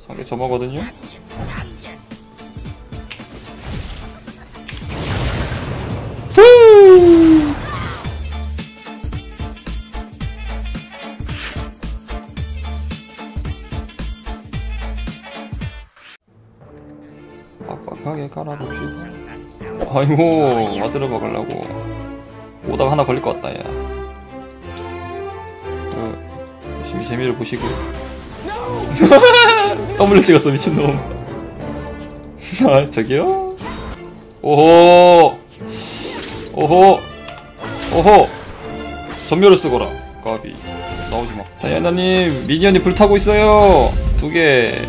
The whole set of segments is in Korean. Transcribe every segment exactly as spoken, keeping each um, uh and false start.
상대 점화거든요? 빡빡하게 깔아봅시다. 아이고 와드를 박으려고 오다가 하나 걸릴 것 같다. 야 어, 열심히 재미를 보시고. 더블로 찍었어 미친놈. 아 저기요? 오호 오호 오호 전멸을 쓰거라. 까비 나오지마. 자 야나님 미니언이 불타고 있어요. 두개.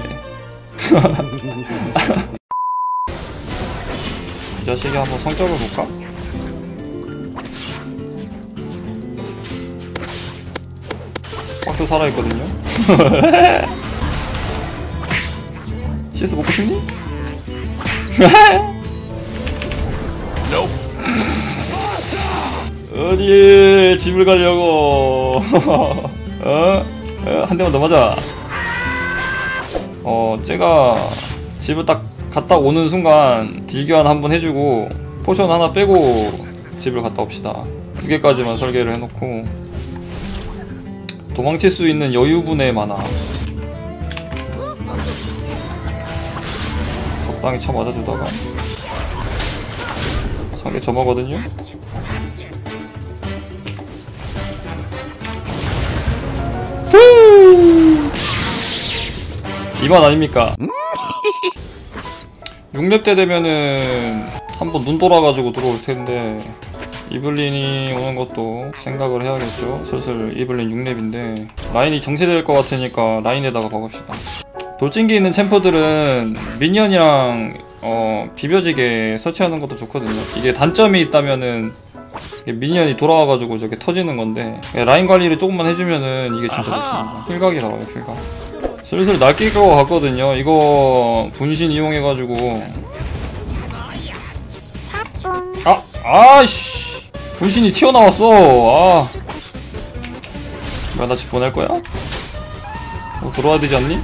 이 자식이 한번 성격을 볼까? 박스 살아있거든요? 씨에스 먹고 싶니? 어디 집을 가려고. 어? 어? 한 대만 더 맞아. 어, 제가 집을 딱 갔다 오는 순간 딜교환 한번 해주고 포션 하나 빼고 집을 갔다 옵시다. 두 개까지만 설계를 해놓고 도망칠 수 있는 여유분의 만화 적당히 쳐 맞아주다가 상대 점화거든요? 이만 아닙니까? 육 렙 때 되면은 한번 눈 돌아가지고 들어올 텐데 이블린이 오는 것도 생각을 해야겠죠. 슬슬 이블린 육 렙인데 라인이 정체될 것 같으니까 라인에다가 박읍시다. 돌진기 있는 챔프들은 미니언이랑 어, 비벼지게 설치하는 것도 좋거든요. 이게 단점이 있다면은 미니언이 돌아와가지고 저게 터지는 건데 라인 관리를 조금만 해주면은 이게 진짜 좋습니다. 힐각이라고 해요. 힐각. 슬슬 날뛸 것 같거든요. 이거 분신 이용해가지고 아! 아이씨! 분신이 튀어나왔어! 아 뭐야 나 집 보낼 거야? 어, 돌아와야 되지 않니?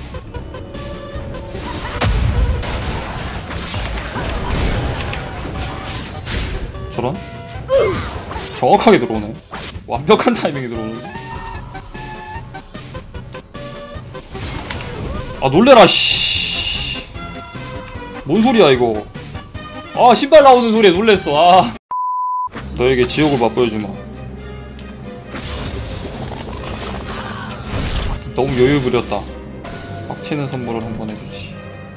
저런? 정확하게 들어오네. 완벽한 타이밍에 들어오네. 아 놀래라 씨. 뭔 소리야 이거. 아 신발 나오는 소리에 놀랬어. 아 너에게 지옥을 맛보여주마. 너무 여유 부렸다. 빡치는 선물을 한번 해주지.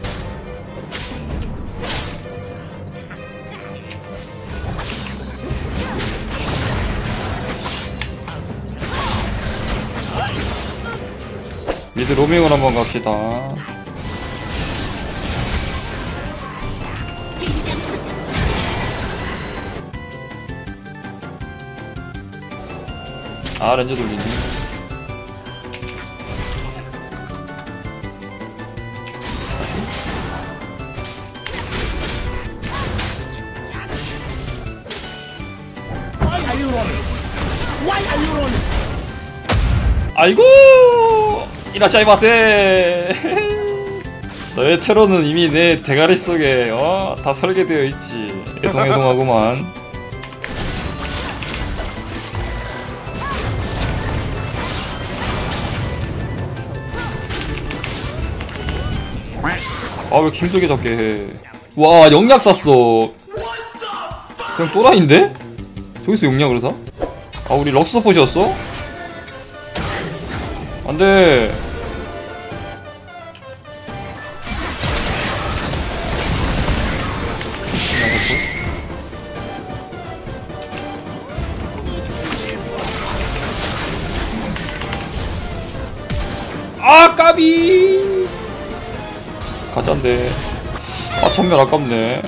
미드 로밍을 한번 갑시다. 아 렌즈 돌리니. 아이고 이라샤이마세. 너의 테러는 이미 내 대가리 속에 어? 다 설계되어 있지. 애송애송하구만. 아 왜 이렇게 힘들게 잡게 해. 와 영약 샀어. 그냥 또라이인데? 저기서 영약을 사? 아 우리 럭스 서폿이었어? 안돼. 아 까비. 가짠데. 아 전멸 아깝네.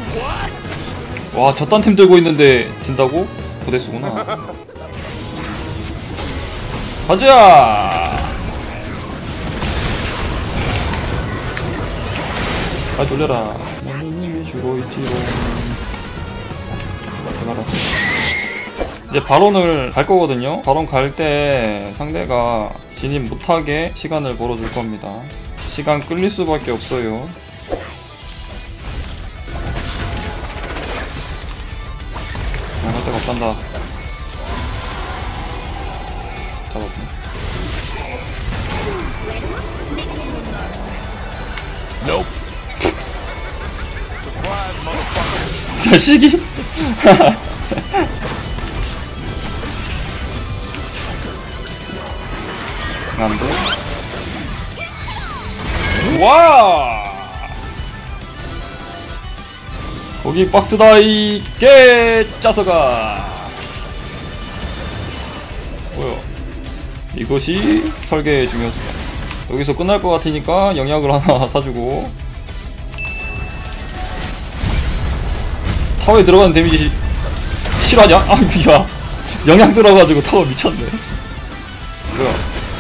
와 저딴 팀 들고 있는데 진다고? 부대수구나. 가자! 아 놀래라. 주로 있지롱. 대가라. 이제 바론을 갈 거거든요. 바론 갈 때 상대가 진입 못하게 시간을 벌어줄 겁니다. 시간 끌릴 수밖에 없어요. 할 데가 없단다. 잡았네. 자식이? 안돼. 와! 거기 박스다 이 개짜서가. 뭐야? 이것이 설계의 중요성. 여기서 끝날 것 같으니까 영약을 하나 사주고. 타워에 들어가는 데미지 실화냐? 아 미야. 영약 들어가지고 타워 미쳤네. 뭐야?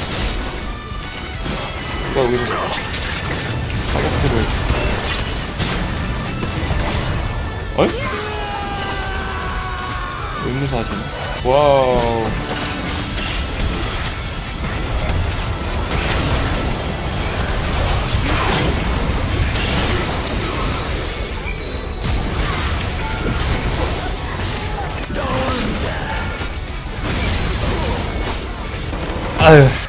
누가 여기서 사격들을? 어이? 의무사 하시네. 와우. 아유.